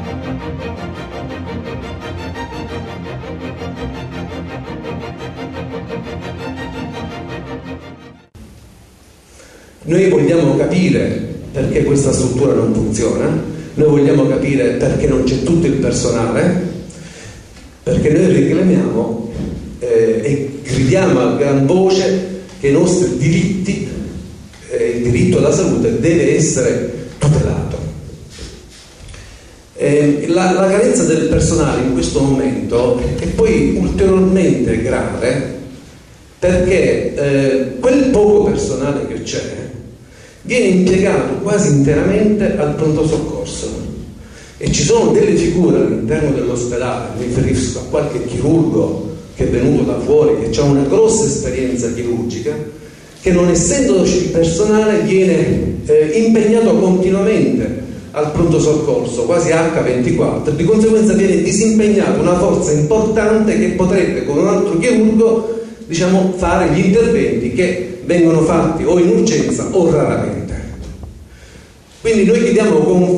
Noi vogliamo capire perché questa struttura non funziona, noi vogliamo capire perché non c'è tutto il personale, perché noi reclamiamo e gridiamo a gran voce che i nostri diritti, il diritto alla salute deve essere tutelato. La carenza del personale in questo momento è poi ulteriormente grave perché quel poco personale che c'è viene impiegato quasi interamente al pronto soccorso e ci sono delle figure all'interno dell'ospedale, mi riferisco a qualche chirurgo che è venuto da fuori, che ha una grossa esperienza chirurgica, che non essendoci il personale viene impegnato continuamente al pronto soccorso, quasi H24, di conseguenza viene disimpegnata una forza importante che potrebbe con un altro chirurgo, diciamo, fare gli interventi che vengono fatti o in urgenza o raramente. Quindi noi chiediamo con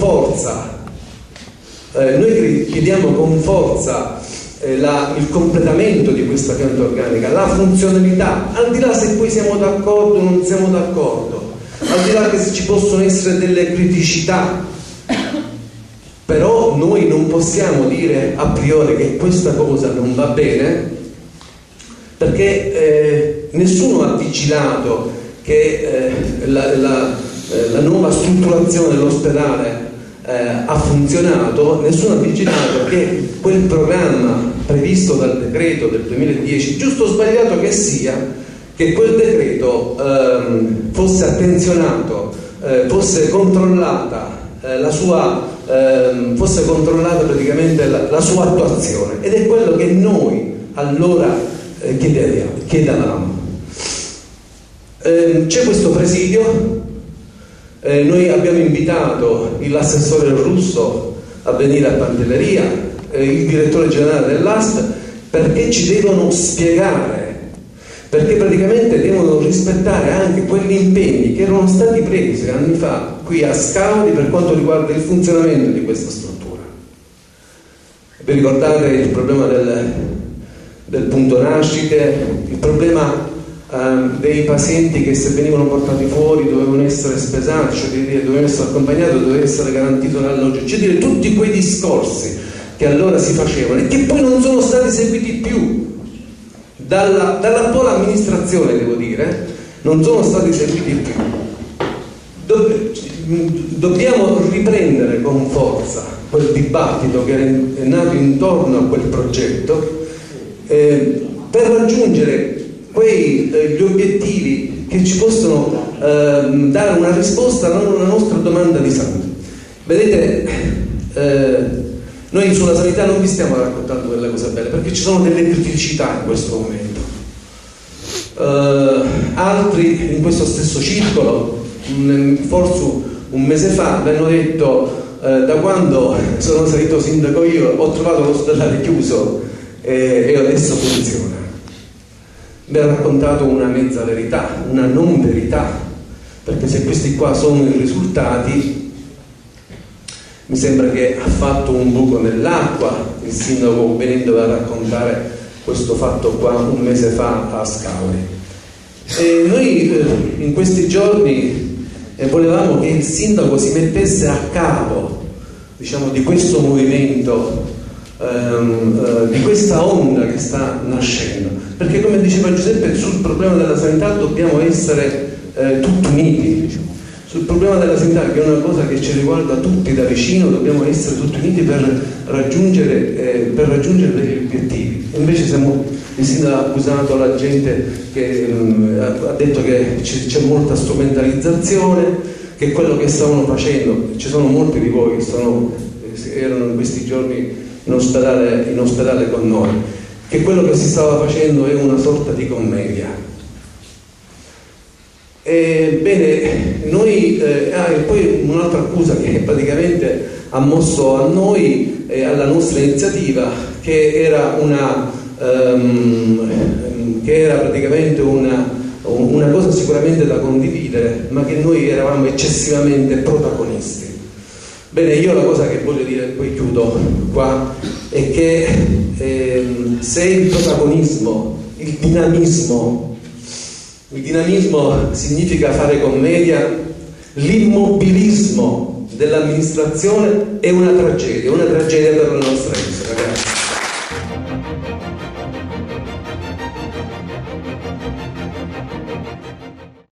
forza il completamento di questa pianta organica, la funzionalità, al di là se poi siamo d'accordo o non siamo d'accordo, al di là che ci possono essere delle criticità, però noi non possiamo dire a priori che questa cosa non va bene, perché nessuno ha vigilato che la nuova strutturazione dell'ospedale ha funzionato, nessuno ha vigilato che quel programma previsto dal decreto del 2010, giusto o sbagliato che sia, che quel decreto fosse attenzionato, fosse controllata fosse controllata praticamente la sua attuazione, ed è quello che noi allora chiedevamo. C'è questo presidio, noi abbiamo invitato l'assessore Russo a venire a Pantelleria, il direttore generale dell'ASP, perché ci devono spiegare, perché praticamente devono rispettare anche quegli impegni che erano stati presi anni fa qui a Scauri per quanto riguarda il funzionamento di questa struttura. Vi ricordate il problema del punto nascite, il problema dei pazienti che se venivano portati fuori dovevano essere spesati, cioè dovevano essere accompagnati, doveva essere garantito l'alloggio, cioè dire tutti quei discorsi che allora si facevano e che poi non sono stati seguiti più dall'attuale amministrazione, devo dire, non sono stati seguiti più. Dobbiamo riprendere con forza quel dibattito che è nato intorno a quel progetto per raggiungere gli obiettivi che ci possono dare una risposta alla nostra domanda di salute. Vedete, noi sulla sanità non vi stiamo raccontando delle cose belle, perché ci sono delle criticità in questo momento. Altri in questo stesso circolo, forse un mese fa, mi hanno detto da quando sono salito sindaco io ho trovato l'ospedale chiuso e adesso funziona. Mi ha raccontato una mezza verità, una non verità, perché se questi qua sono i risultati, mi sembra che ha fatto un buco nell'acqua il sindaco venendo a raccontare questo fatto qua un mese fa a Scauri. E noi in questi giorni volevamo che il sindaco si mettesse a capo, diciamo, di questo movimento, di questa onda che sta nascendo, perché come diceva Giuseppe, sul problema della sanità dobbiamo essere tutti uniti. Sul problema della sanità, che è una cosa che ci riguarda tutti da vicino, dobbiamo essere tutti uniti per raggiungere degli obiettivi. Invece il sindaco ha accusato la gente, che ha detto che c'è molta strumentalizzazione, che quello che stavano facendo, ci sono molti di voi che erano in questi giorni in ospedale con noi, che quello che si stava facendo è una sorta di commedia. Bene, noi e poi un'altra accusa che praticamente ha mosso a noi e alla nostra iniziativa, che era praticamente una cosa sicuramente da condividere, ma che noi eravamo eccessivamente protagonisti. Bene, io la cosa che voglio dire, poi chiudo qua, è che se il protagonismo, il dinamismo significa fare commedia, l'immobilismo dell'amministrazione è una tragedia per la nostra epoca.